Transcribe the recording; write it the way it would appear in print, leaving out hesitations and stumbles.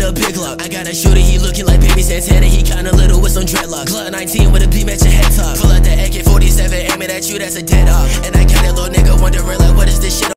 a big lock. I got a shooter, he looking like Baby Santana. He kinda little with some dreadlocks. Glock 19 with a beam at your head top. Pull out the AK-47, aim it at you, that's a dead op. And I got that little nigga wondering like, what is this shit?